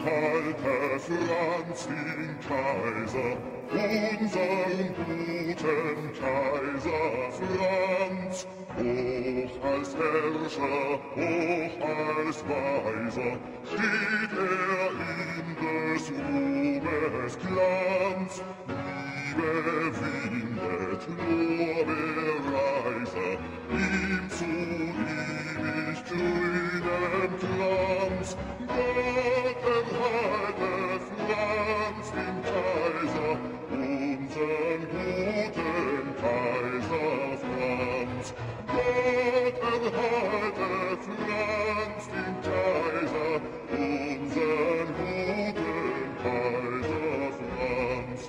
halte Franz den Kaiser, unseren guten Kaiser Franz, hoch als Herrscher, hoch als Weiser, steht in des Ruhmes Glanz. Liebe windet nur Bereiser, ihm zu ewig grünem Glanz. Gott erhalte Franz den Kaiser, unseren guten Kaiser Franz. Gott erhalte Franz den Kaiser, unseren guten Kaiser Franz.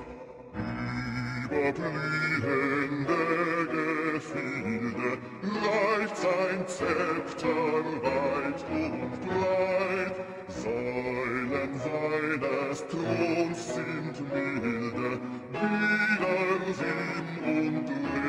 Über blühende Gefilde reicht sein Zepter weit und breit. Säulen seines Throns sind milde, Widersinn und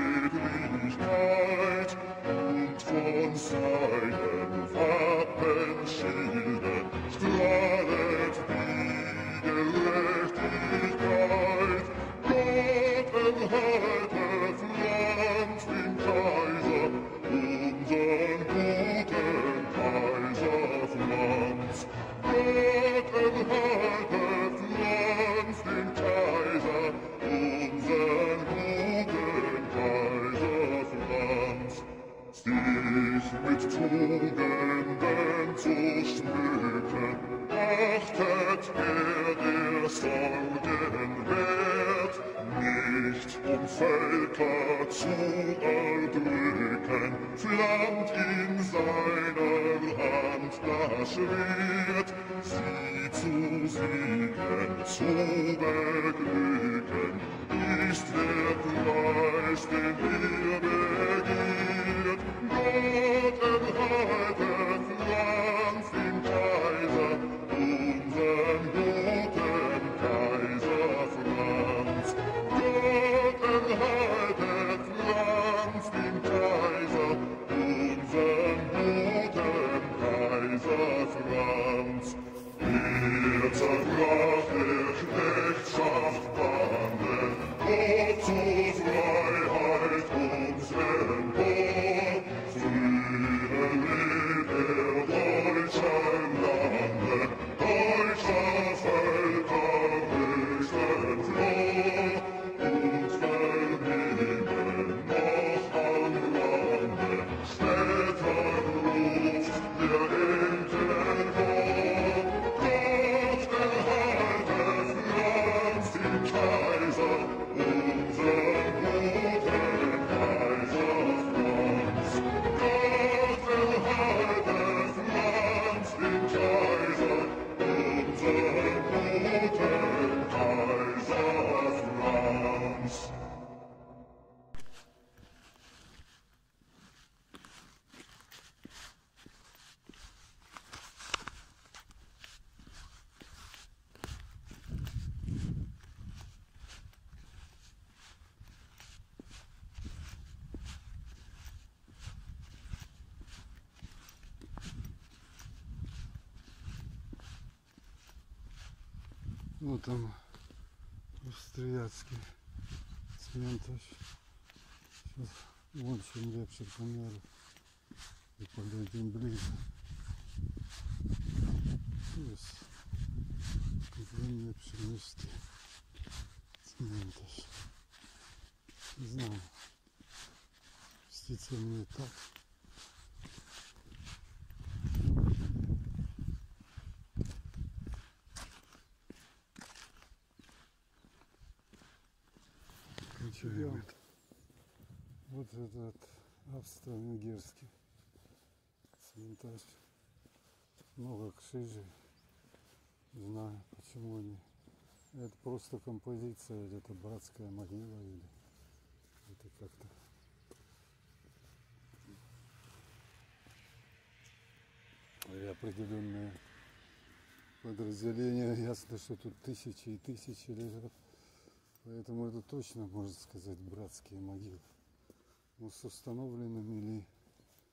Redlichkeit, und von seinem Wappenschilde strahlet die Gerechtigkeit. Gott erhalte Franz den Kaiser, unseren guten Kaiser Franz. Gott erhalte Franz den Kaiser, unseren guten Kaiser Franz. Sich mit Tugenden zu schmücken, achtet der Sorgen wert, nicht Völker zu erdrücken, flammt in seiner Hand das Schwert, sie zu siegen, zu beglücken, ist der Preis, den ihr begehrt. Gott erhalte Franz den Kaiser, unseren guten Kaiser Franz. Gott erhalte Franz den Kaiser, unseren guten Kaiser Franz. Zerbrach der Knechtschaft Banden, hoch zur Freiheit uns empor. Früher lebt deutscher Lande, deutscher Völker höchsten Flor, und vernehmen noch am Lande Städterruf der Entenchor. Gott erhalte Franz den Kaiser, unseren guten Kaiser Franz. Gott erhalte Franz den Kaiser, unseren guten Kaiser Franz. Вот там австрияцкий цементаж. Сейчас вон чем лепше камеру и подойдем ближе. Ось куплен лепше месте цементаж. Не знаю, ститься мне так. Вот этот австро-венгерский цементаж. Много кшижей. Не знаю, почему они. Это просто композиция, или это братская могила, или это как-то. И определенные подразделения. Ясно, что тут тысячи и тысячи лежат. Поэтому это точно, можно сказать, братские могилы. Но с установленными или,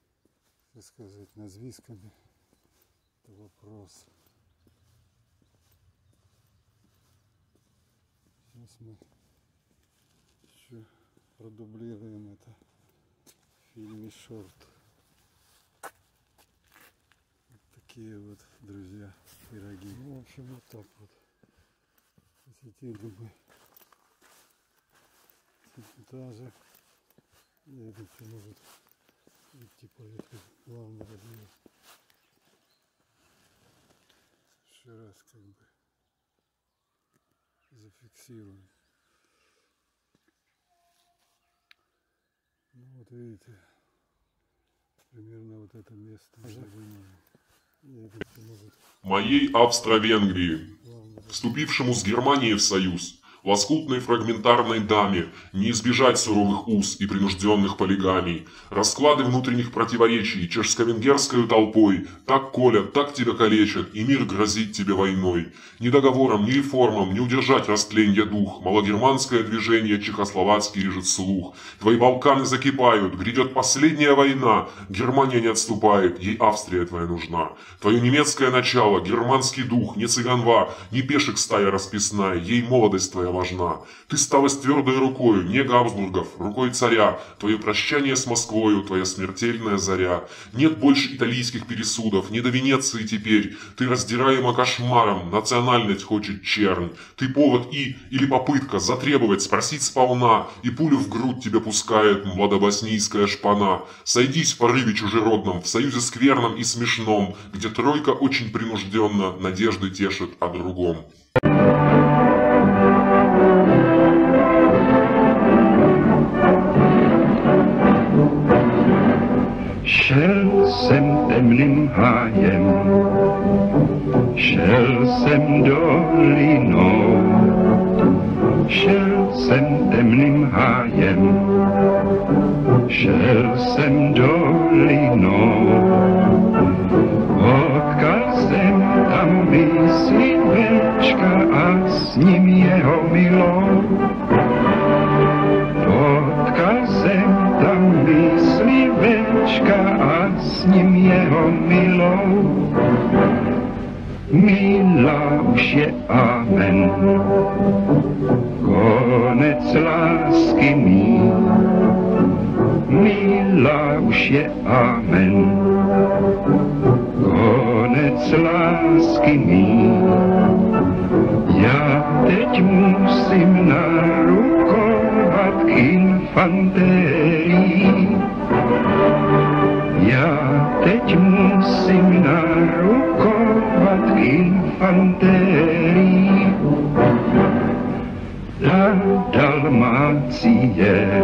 так сказать, назвисками, это вопрос. Сейчас мы еще продублируем это в фильме «Шорт». Вот такие вот, друзья, пироги. Ну, в общем, вот так вот. Посетили мы этажи. И этот может идти по этой главной разъезд. Еще раз как бы зафиксируем. Ну вот видите, примерно вот это место. Моей Австро-Венгрии, вступившему с Германией в союз, лоскутной фрагментарной даме не избежать суровых уз и принужденных полигамий. Расклады внутренних противоречий чешско-венгерскою толпой так колят, так тебя калечат, и мир грозит тебе войной. Ни договором, ни реформам не удержать растленья дух. Малогерманское движение чехословацкий режет слух. Твои Балканы закипают, грядет последняя война. Германия не отступает, ей Австрия твоя нужна. Твое немецкое начало, германский дух, не цыганва, не пешек стая расписная, ей молодость твоя важна. Ты стала с твердой рукою, не Габсбургов, рукой царя. Твое прощание с Москвою, твоя смертельная заря. Нет больше итальянских пересудов, не до Венеции теперь. Ты раздираема кошмаром, национальность хочет чернь. Ты повод или попытка затребовать, спросить сполна, и пулю в грудь тебе пускает младобоснийская шпана. Сойдись в порыве чужеродном, в союзе скверном и смешном, где тройка очень принужденно надежды тешит о другом. Šel jsem temným hájem, šel jsem dolinou, šel jsem temným hájem, šel jsem dolinou. Potkal jsem tam myslivečka a s ním jeho milou. Potkal jsem tam myslivečka a s ním jeho milou. Milá už je amen, konec lásky mý. Milá už je amen, konec lásky mý. Já teď musím narukovat k infanterii. Já teď musím narukovat k infanterii. Ta Dalmácie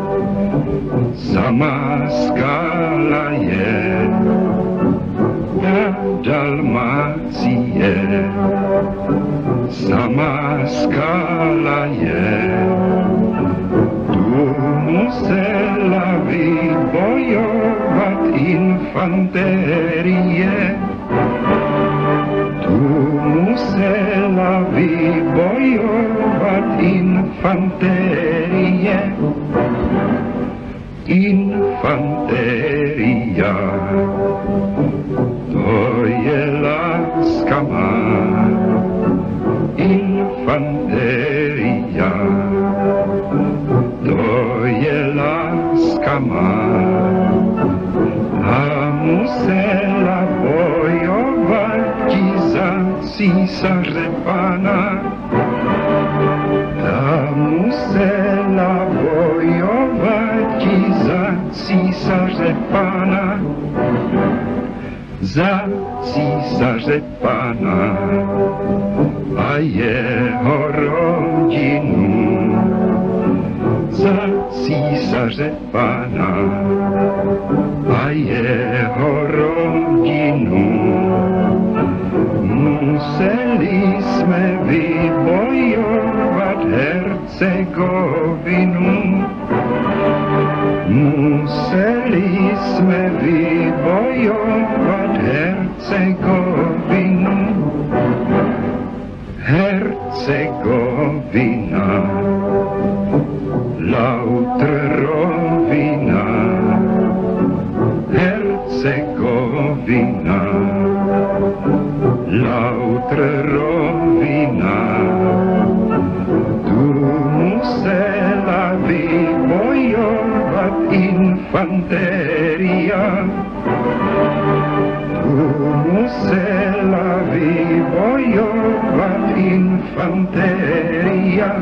samá skála je. Ta Dalmácie samá skála je. Tu musela vybojovat infanterie. Tu musela vybojovat infanterie. Infanteria, to je láska má. Infanteria, to je láska má. A musela bojovat ti za císaře pana. Ta musela bojovat ti za císaře pana. Za císaře pana a jeho rodinu. Za císaře pana a jeho rodinu. Museli jsme vybojovat Hercegovinu. Museli jsme vybojovat Hercegovinu. Hercegovina, Lautrovina. Hercegovina, Lautrovina. Tu fanteria. Tu muselavi bojować infanteria.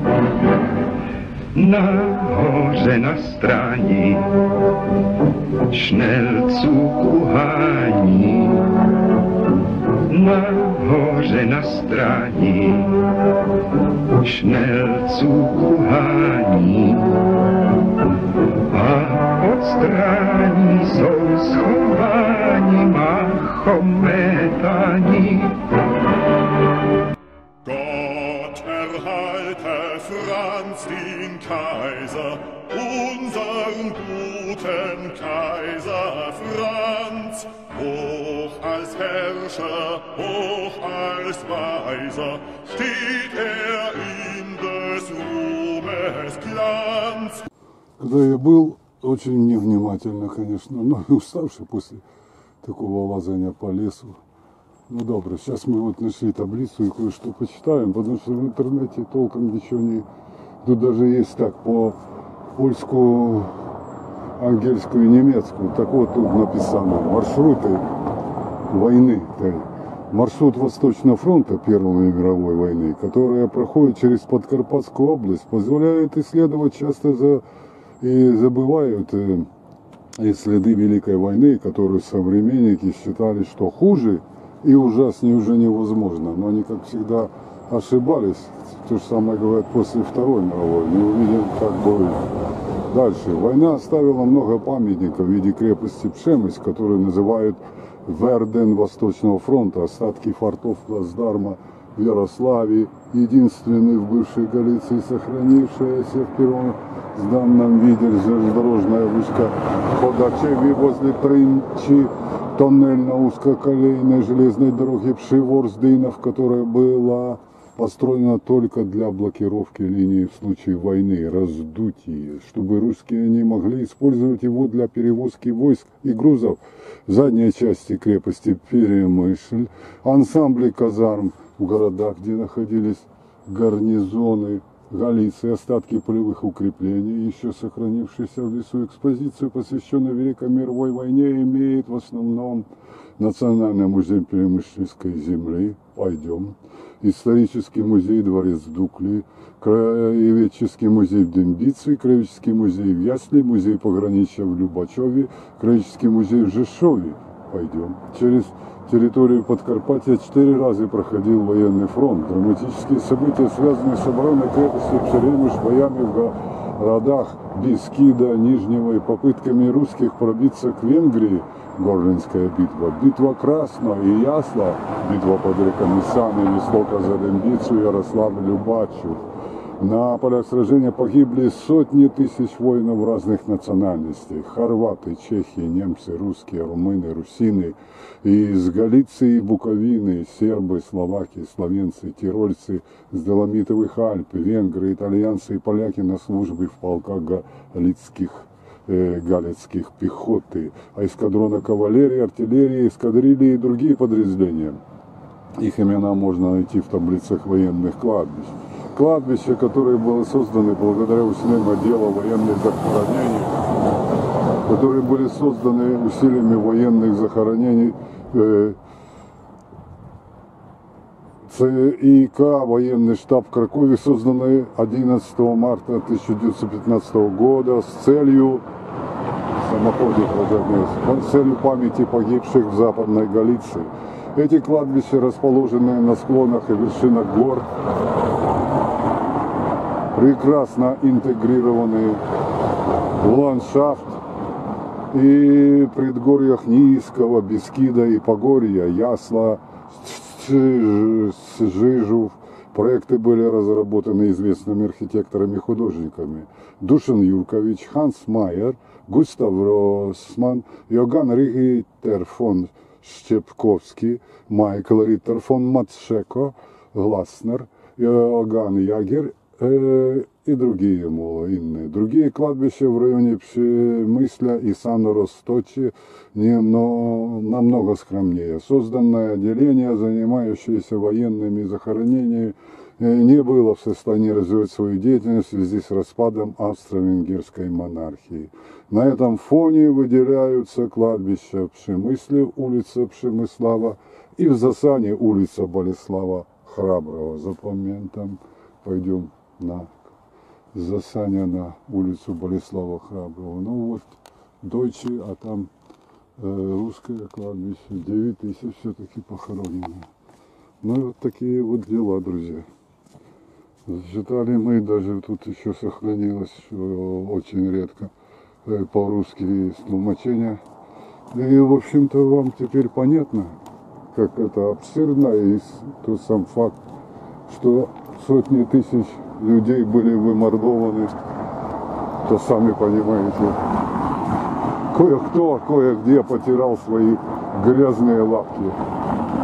Na chorze na strani, sznelcu kuchani. Na chorze na strani, sznelcu kuchani. A od strani są schowani Mahometani. Gott erhalte Franz den Kaiser, unseren guten Kaiser Franz, hoch als Herrscher, hoch als Weiser, steht in des Ruhmes Glanz. Когда я был очень невнимательно, конечно, но уставший после такого лазания по лесу. Ну добре, сейчас мы вот нашли таблицу и кое-что почитаем, потому что в интернете толком ничего не... Тут даже есть так, по польскую, ангельскую и немецкую. Так вот тут написано маршруты войны. Маршрут Восточного фронта Первой мировой войны, которая проходит через Подкарпатскую область, позволяет исследовать часто и забывают и следы Великой войны, которую современники считали, что хуже и ужаснее уже невозможно. Но они, как всегда, ошибались. То же самое говорят после Второй мировой. Мы увидим, как будет дальше. Война оставила много памятников в виде крепости Пшемысь, которую называют Верден Восточного фронта, остатки фортов Плацдарма в Ярославе, единственный в бывшей Галиции сохранившаяся в первом сданном виде железнодорожная вышка Ходачеви возле Тринчи, тоннель на узкоколейной железной дороге Пшеворздынов, которая была построена только для блокировки линии в случае войны, раздутия, чтобы русские не могли использовать его для перевозки войск и грузов. В задней части крепости Перемышль, ансамбли казарм в городах, где находились гарнизоны Галиции, остатки полевых укреплений, еще сохранившиеся в лесу. Экспозицию, посвященную Великой мировой войне, имеет в основном Национальный музей Перемышльской земли. Пойдем. Исторический музей Дворец Дукли, Краеведческий музей в Дембице, Краеведческий музей в Ясли, музей пограничья в Любачеве, Краеведческий музей в Жешове. Пойдем. Через территорию Подкарпатья 4 раза проходил военный фронт. Драматические события, связанные с обороной крепости Пшеремыш, боями в городах Бескида, Нижнего и попытками русских пробиться к Венгрии, Горлинская битва, битва Красна и Ясла, битва под реками Сами, Веслока за Дембицу, Ярослав и Любачев. На полях сражения погибли сотни тысяч воинов разных национальностей. Хорваты, чехи, немцы, русские, румыны, русины. Из Галиции и Буковины, сербы, словаки, словенцы, тирольцы с Доломитовых Альп, венгры, итальянцы и поляки на службе в полках галицких пехоты, а эскадрона кавалерии, артиллерии, эскадрильи и другие подразделения. Их имена можно найти в таблицах военных кладбищ. Кладбища, которые были созданы благодаря усилиям отдела военных захоронений, которые были созданы усилиями военных захоронений ЦИК, военный штаб в Кракове, созданный 11 марта 1915 года с целью памяти погибших в Западной Галиции. Эти кладбища расположены на склонах и вершинах гор, прекрасно интегрированы в ландшафт и предгорьях Низкого, Бескида и Погорья, Ясла, Жижув. Проекты были разработаны известными архитекторами и художниками. Душан Юркович, Ханс Майер, Густав Росман, Йоган Риттер фон Щепковский, Майкл Риттер фон Матшеко, Гласнер, Йоган Ягер и другие иные. Другие кладбища в районе Пшемысля и Сан-Росточи намного скромнее. Созданное отделение, занимающееся военными захоронениями, не было в состоянии развивать свою деятельность в связи с распадом австро-венгерской монархии. На этом фоне выделяются кладбища Пшемысле, улица Пшемыслава, и в Засане улица Болеслава Храброго. Запомним, там пойдем на Засане на улицу Болеслава Храброго. Ну вот, дойчи, а там русское кладбище, 9 тысяч все-таки похоронено. Ну вот такие вот дела, друзья. Читали мы, даже тут еще сохранилось очень редко по-русски есть тлумачение. И, в общем-то, вам теперь понятно, как это абсурдно, и тот сам факт, что сотни тысяч людей были вымордованы, то сами понимаете, кое-кто, кое-где потирал свои грязные лапки.